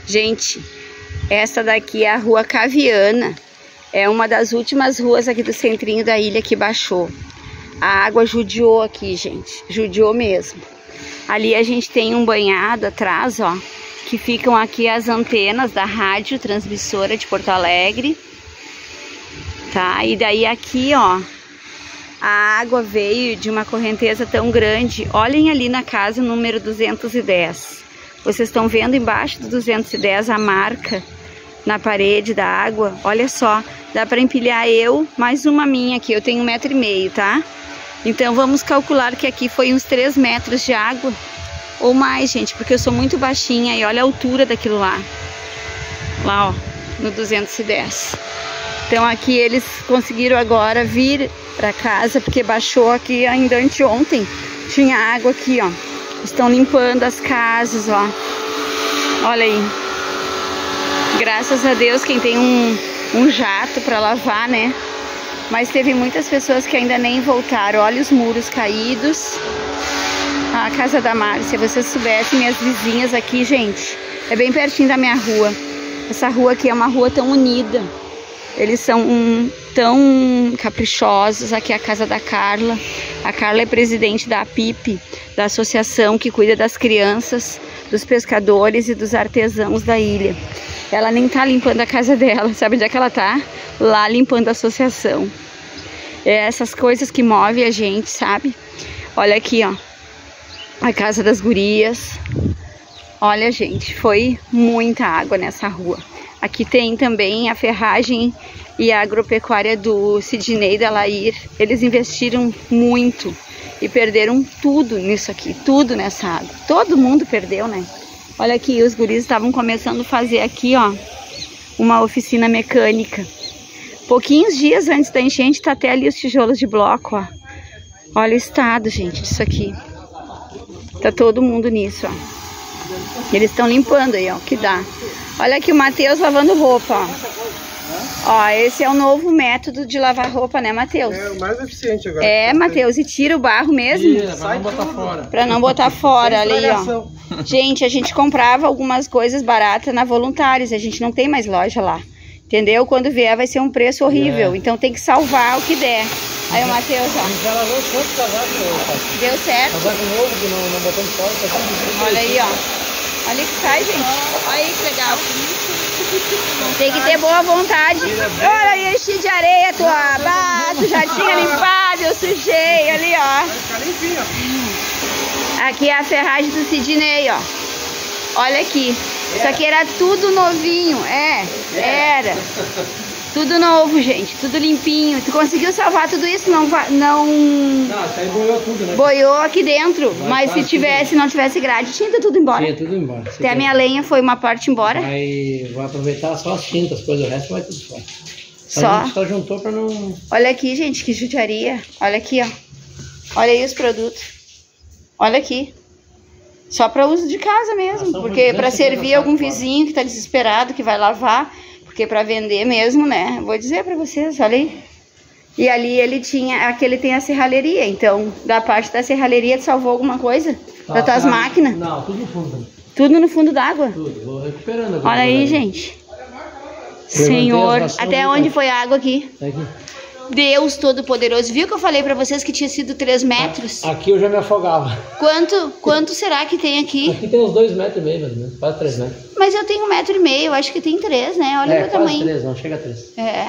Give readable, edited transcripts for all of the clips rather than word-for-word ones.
Gente, essa daqui é a Rua Caviana. É uma das últimas ruas aqui do centrinho da ilha que baixou. A água judiou aqui, gente. Judiou mesmo. Ali a gente tem um banhado atrás, ó. Que ficam aqui as antenas da rádio transmissora de Porto Alegre. Tá? E daí aqui, ó. A água veio de uma correnteza tão grande. Olhem ali na casa número 210. Vocês estão vendo embaixo do 210 a marca na parede da água. Olha só, dá para empilhar eu mais uma minha aqui. Eu tenho 1,5 m, tá? Então vamos calcular que aqui foi uns 3 metros de água. Ou mais, gente, porque eu sou muito baixinha. E olha a altura daquilo lá. Lá, ó, no 210. Então aqui eles conseguiram agora vir para casa, porque baixou aqui ainda anteontem. Tinha água aqui, ó. Estão limpando as casas, ó. Olha aí. Graças a Deus quem tem um jato para lavar, né? Mas teve muitas pessoas que ainda nem voltaram. Olha os muros caídos. A casa da Márcia, se vocês soubessem, minhas vizinhas aqui, gente, é bem pertinho da minha rua. Essa rua aqui é uma rua tão unida. Eles são tão caprichosos. Aqui é a casa da Carla. A Carla é presidente da APIP, da associação que cuida das crianças, dos pescadores e dos artesãos da ilha. Ela nem tá limpando a casa dela. Sabe onde é que ela tá? Lá limpando a associação. É essas coisas que movem a gente, sabe? Olha aqui, ó. A casa das gurias. Olha, gente, foi muita água nessa rua. Aqui tem também a ferragem e a agropecuária do Sidney e da Lair. Eles investiram muito e perderam tudo nisso aqui, tudo nessa água. Todo mundo perdeu, né? Olha aqui, os guris estavam começando a fazer aqui, ó, uma oficina mecânica. Pouquinhos dias antes da enchente, tá até ali os tijolos de bloco, ó. Olha o estado, gente, disso aqui. Tá todo mundo nisso, ó. Eles estão limpando aí, ó, que dá. Olha aqui o Matheus lavando roupa, ó. Ó, esse é o novo método de lavar roupa, né, Matheus? É o mais eficiente agora. É, Matheus, e tira o barro mesmo? Tira, pra não botar fora. Pra não botar fora, ali, ó. Gente, a gente comprava algumas coisas baratas na Voluntários, a gente não tem mais loja lá. Entendeu? Quando vier vai ser um preço horrível, então tem que salvar o que der. Aí o Matheus, ó. Deu certo? Casaco novo que não botamos fora, tá tudo. Olha aí, ó. Olha que sai, gente. Olha aí que legal. Tem que ter boa vontade. Olha aí, enchi de areia, tua base, já tinha limpado, eu sujei ali, ó. Vai ficar limpinho, ó. Aqui é a ferragem do Sidney, ó. Olha aqui. Isso aqui era tudo novinho, era. Tudo novo, gente, tudo limpinho. Tu conseguiu salvar tudo isso? Não, isso aí boiou tudo, né? Boiou aqui dentro, mas se tivesse, não tivesse grade, tinha ido tudo embora. Tinha tudo embora. Até a minha lenha foi uma parte embora. Vai aproveitar só as tintas, coisas, o resto vai tudo fora. A gente só juntou pra não... Olha aqui, gente, que judiaria. Olha aqui, ó. Olha aí os produtos. Olha aqui. Só para uso de casa mesmo, porque para servir algum vizinho que tá desesperado, que vai lavar, porque para vender mesmo, né? Vou dizer para vocês, olha aí. E ali ele tinha, aqui ele tem a serralheria, então da parte da serralheria salvou alguma coisa? Das tuas máquinas? Não, tudo no fundo. Tudo no fundo d'água? Tudo, vou recuperando agora. Olha aí, gente. Senhor, até onde foi a água aqui? Aqui. Deus Todo-Poderoso. Viu que eu falei pra vocês que tinha sido 3 metros? Aqui eu já me afogava. Quanto será que tem aqui? Aqui tem uns 2,5 metros, mais ou menos. Quase 3 metros. Mas eu tenho 1,5 metro, eu acho que tem 3, né? Olha o meu tamanho. 3, não chega a 3. É.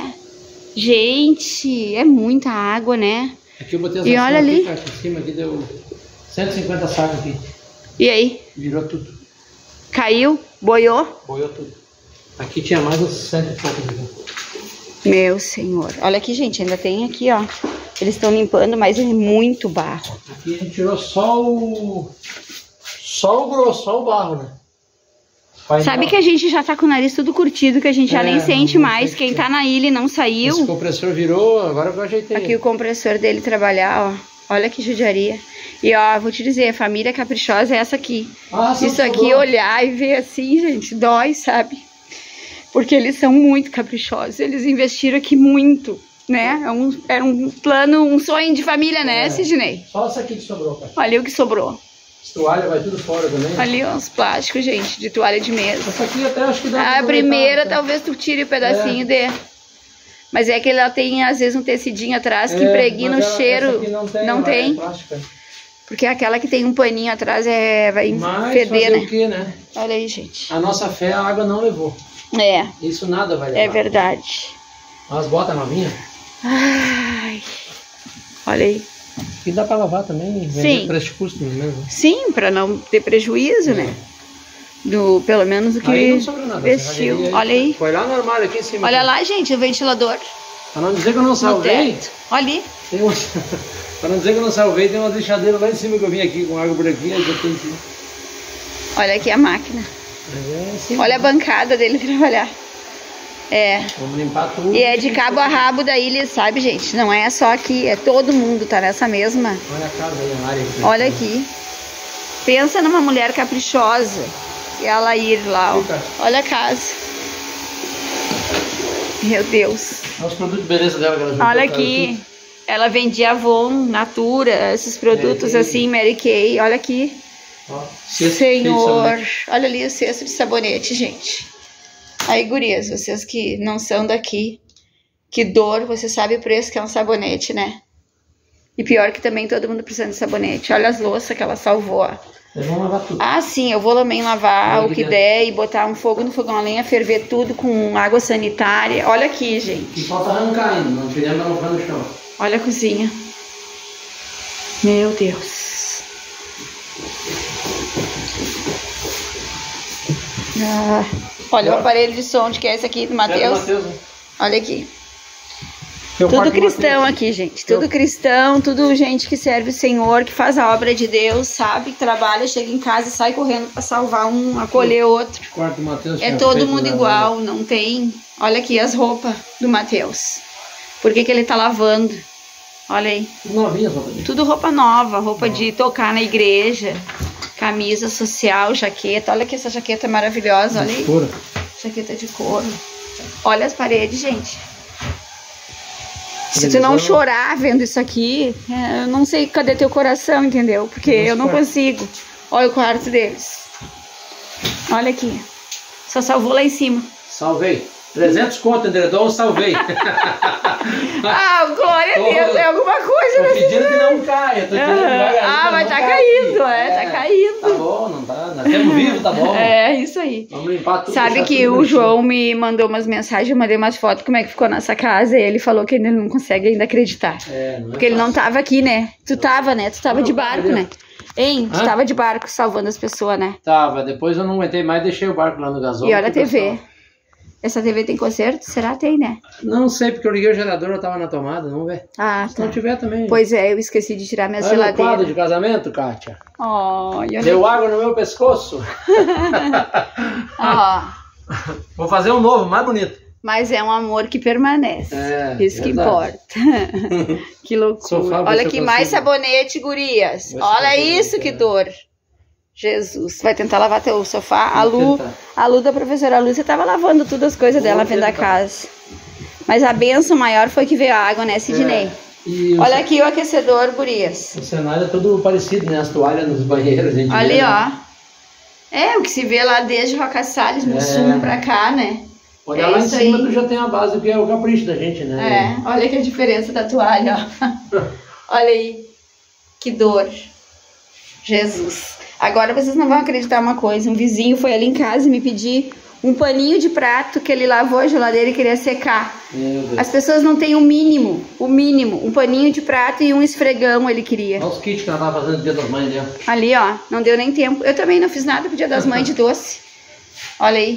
Gente, é muita água, né? Aqui eu botei as olha ali. Aqui em cima aqui deu 150 sacos aqui. E aí? Virou tudo. Caiu? Boiou? Boiou tudo. Aqui tinha mais uns 100 e poucos aqui. Meu Senhor. Olha aqui, gente, ainda tem aqui, ó. Eles estão limpando, mas é muito barro. Aqui a gente tirou só o grosso, só o barro, né? Sabe que a gente já tá com o nariz tudo curtido, que a gente já nem sente mais. Quem tá na ilha e não saiu. Esse compressor virou, agora eu ajeitei. Aqui o compressor dele trabalhar, ó. Olha que judiaria. E ó, vou te dizer, a família caprichosa é essa aqui. Isso aqui, olhar e ver assim, gente, dói, sabe? Porque eles são muito caprichosos, eles investiram aqui muito, né? Era um plano, um sonho de família, né, Sidney? Só isso aqui que sobrou, cara. Olha o que sobrou. As toalhas vai tudo fora também. Ali uns plásticos, gente, de toalha de mesa. Essa aqui até acho que dá. A primeira talvez tu tire o pedacinho de. Mas é que ela tem às vezes um tecidinho atrás que impregna o cheiro. Não tem. Porque aquela que tem um paninho atrás vai feder, né? O quê, né? Olha aí, gente. A nossa fé a água não levou. É. Isso nada vai levar. É verdade. As botas novinhas. Ai. Olha aí. E dá pra lavar também, vender para esse custo mesmo. Sim, pra não ter prejuízo, né? Pelo menos o que aí não sobra nada, vestiu. Olha aí. Foi lá no armário aqui em cima. Olha lá, gente, o ventilador. Pra não dizer que eu não salvei. Olha ali. Pra não dizer que eu não salvei, tem uma deixadeira lá em cima que eu vim aqui com água por aqui. Aí eu tenho aqui. Olha aqui a máquina. Olha a bancada dele trabalhar. É. Vamos limpar tudo. E é de cabo a rabo da ilha, sabe, gente? Não é só aqui, é todo mundo tá nessa mesma. Olha a casa aí, a área aqui. Olha aqui. Pensa numa mulher caprichosa. E ela ir lá, ó. Olha a casa. Meu Deus. Olha os produtos de beleza dela que ela olha aqui. Ela vendia Avon, Natura, esses produtos assim, Mary Kay. Olha aqui. Ó, Senhor. Olha ali o cesto de sabonete, gente. Aí, gurias, vocês que não são daqui, que dor, você sabe o preço que é um sabonete, né? E pior que também todo mundo precisa de sabonete. Olha as louças que ela salvou, ó. Vocês vão lavar tudo. Ah, sim, eu vou também lavar o que der e botar um fogo no fogão a lenha, ferver tudo com água sanitária. Olha aqui, gente. E falta arrancar ainda, não queremos arrancar no chão. Olha a cozinha. Meu Deus. Ah, olha o aparelho de som, que é esse aqui do Matheus. Olha aqui. Tudo cristão aqui, gente. Tudo cristão, tudo gente que serve o Senhor, que faz a obra de Deus, sabe? Que trabalha, chega em casa e sai correndo para salvar um, acolher outro. Quarto Mateus. É todo mundo igual, não tem... Olha aqui as roupas do Matheus. Por que ele tá lavando? Olha aí. Novinha roupa dele. Tudo roupa nova, roupa de tocar na igreja. Camisa social, jaqueta. Olha aqui essa jaqueta maravilhosa, olha aí. Couro. Jaqueta de couro. Olha as paredes, gente. Se tu não chorar vendo isso aqui, eu não sei cadê teu coração, entendeu? Porque eu não consigo. Olha o quarto deles. Olha aqui. Só salvou lá em cima. Salvei. 300 conto, Andredon, salvei. Ah, glória a Deus, é alguma coisa. Tô pedindo que não caia. Tô pedindo que mas tá caindo, tá caindo. Tá bom, não tá. Nós temos vivo, tá bom. É, isso aí. Vamos limpar tudo. Sabe que o João me mandou umas mensagens, eu mandei umas fotos como é que ficou a nossa casa e ele falou que ele não consegue ainda acreditar. Porque ele não tava aqui, né? Tu tava, né? Tu tava de barco, né? Hein? Tu tava de barco salvando as pessoas, né? Tava, depois eu não aguentei mais, deixei o barco lá no gasóleo. E olha a TV. Essa TV tem conserto? Será que tem, né? Não sei, porque eu liguei o gerador, eu tava na tomada, vamos ver. Ah, se não tiver também. Pois é, eu esqueci de tirar minha geladeira. Olha o quadro de casamento, Kátia. Oh, deu água no meu pescoço. Vou fazer um novo, mais bonito. Mas é um amor que permanece. Isso que importa. Que loucura. Sofá, olha aqui, mais sabonete, gurias. Olha isso, que dor. Jesus, vai tentar lavar teu sofá. A Lu da professora Lúcia tava lavando todas as coisas dela dentro da casa. Mas a bênção maior foi que veio a água, né, Sidney? Olha aqui o aquecedor, gurias. O cenário é todo parecido, né? As toalhas nos banheiros, gente. Ali, ó. É, o que se vê lá desde Roca Salles, no sul pra cá, né? Olha lá em cima, tu já tem a base, que é o capricho da gente, né? Olha que a diferença da toalha, ó. Olha aí. Que dor. Jesus. Agora vocês não vão acreditar uma coisa, um vizinho foi ali em casa e me pedir um paninho de prato que ele lavou a geladeira e queria secar. Meu Deus. As pessoas não têm o mínimo, um paninho de prato e um esfregão ele queria. Olha os kits que ela tava fazendo no Dia das Mães, né? Ali, ó, não deu nem tempo. Eu também não fiz nada pro Dia das Mães de doce. Olha aí.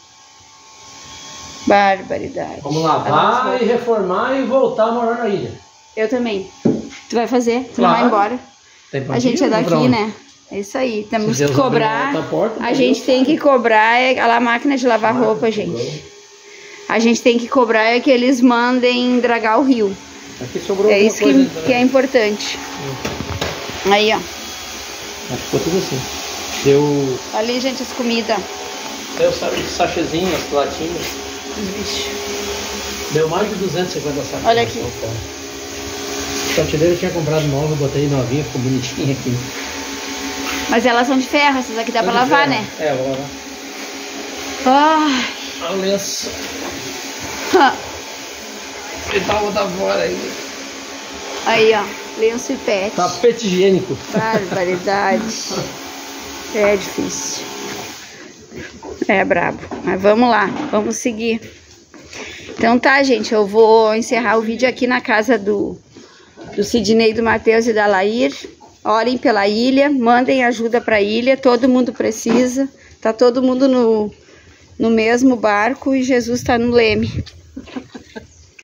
Barbaridade. Vamos lavar e reformar e voltar a morar na ilha. Eu também. Tu vai fazer? Tu não vai embora. A gente é daqui, né? É isso aí, temos que cobrar, a gente tem que cobrar a máquina de lavar roupa, gente. A gente tem que cobrar é que eles mandem dragar o rio. Aqui sobrou é isso que é importante. Aí, ó. Acho que ficou tudo assim. Deu... Ali, gente, as comidas. Deu sachezinho, as latinhas. Deu mais de 250 sacos. Olha aqui. A prateleira eu tinha comprado nova, botei novinha, ficou bonitinha aqui. Mas elas são de ferro, essas aqui dá pra lavar, né? É, vou lavar. Ai. A lenço. Ele tá botar fora aí. Aí, ó. Lenço e pet. Tapete higiênico. Barbaridade. É difícil. É brabo. Mas vamos lá. Vamos seguir. Então tá, gente. Eu vou encerrar o vídeo aqui na casa do Sidney, do Matheus e da Lair. Orem pela ilha. Mandem ajuda pra ilha. Todo mundo precisa. Tá todo mundo no mesmo barco e Jesus tá no leme.